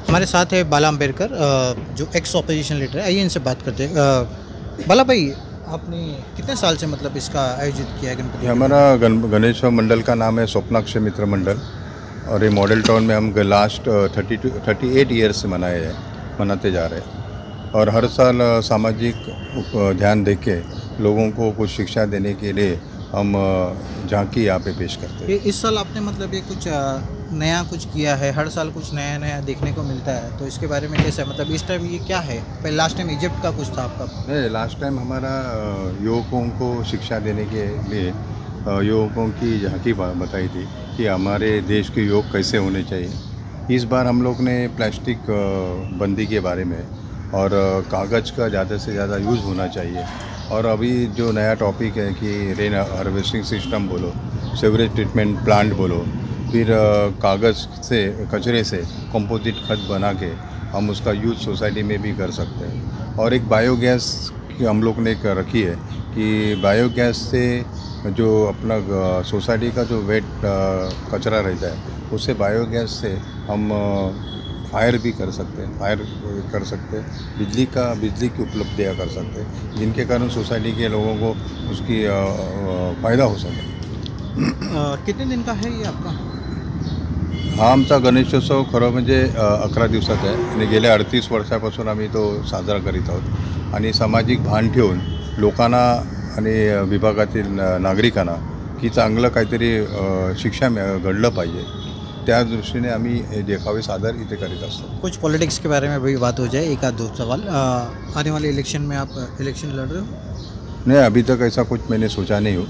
हमारे साथ है बाला अम्बेडकर, जो एक्स ऑपोजिशन लीडर है। आइए इनसे बात करते हैं। बाला भाई, आपने कितने साल से मतलब इसका आयोजित किया है गणपति? ये हमारा गणेश मंडल का नाम है स्वप्नाक्ष मित्र मंडल, और ये मॉडल टाउन में हम लास्ट 38 ईयर्स से मनाते जा रहे हैं। और हर साल सामाजिक ध्यान दे के लोगों को कुछ शिक्षा देने के लिए हम झांकी यहाँ पे पेश करते हैं। इस साल आपने मतलब ये कुछ नया कुछ किया है? हर साल कुछ नया नया देखने को मिलता है, तो इसके बारे में कैसा है? मतलब इस टाइम ये क्या है? पहले लास्ट टाइम इजिप्ट का कुछ था आपका? नहीं, लास्ट टाइम हमारा युवकों को शिक्षा देने के लिए युवकों की झांकी बताई थी कि हमारे देश के युवक कैसे होने चाहिए। इस बार हम लोग ने प्लास्टिक बंदी के बारे में और कागज़ का ज़्यादा से ज़्यादा यूज़ होना चाहिए। और अभी जो नया टॉपिक है कि रेन हार्वेस्टिंग सिस्टम बोलो, सीवरेज ट्रीटमेंट प्लांट बोलो, फिर कागज़ से कचरे से कंपोजिट खत बना के हम उसका यूज़ सोसाइटी में भी कर सकते हैं। और एक बायोगैस की हम लोग ने रखी है कि बायोगैस से जो अपना सोसाइटी का जो वेट कचरा रहता है उससे बायोगैस से हम फायर भी कर सकते हैं, बिजली की उपलब्धियाँ कर सकते हैं, जिनके कारण सोसाइटी के लोगों को उसकी फ़ायदा हो सके। कितने दिन का है ये आपका? हा आमचा गणेशोत्सव खरं म्हणजे 11 दिवसाचा आहे आणि गेल्या 38 वर्षापासून आम्ही तो साजरा करीत आहोत। आणि सामाजिक भान ठेवून लोकांना आणि विभागातील नागरिकांना की चांगलं काहीतरी शिक्षा घडलं पाहिजे, त्या दृष्टीने आम्ही हे देखावे सादर इथे करीत असतो। कुछ पॉलिटिक्स के बारे में भी बात हो जाए, एक आध दो सवाल। आने वाले इलेक्शन में आप इलेक्शन लड़ रहे हो? नहीं, अभी तक ऐसा कुछ मैंने सोचा नहीं हो।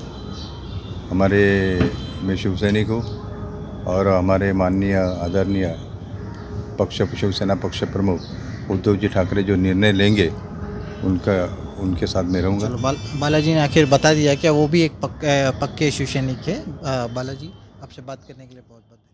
मैं शिवसैनिक हूँ और हमारे माननीय आदरणीय शिवसेना पक्ष प्रमुख उद्धव जी ठाकरे जो निर्णय लेंगे उनके साथ में रहूँगा। चलो, बालाजी ने आखिर बता दिया क्या वो भी एक पक्के शिवसैनिक है। बालाजी, आपसे बात करने के लिए बहुत बहुत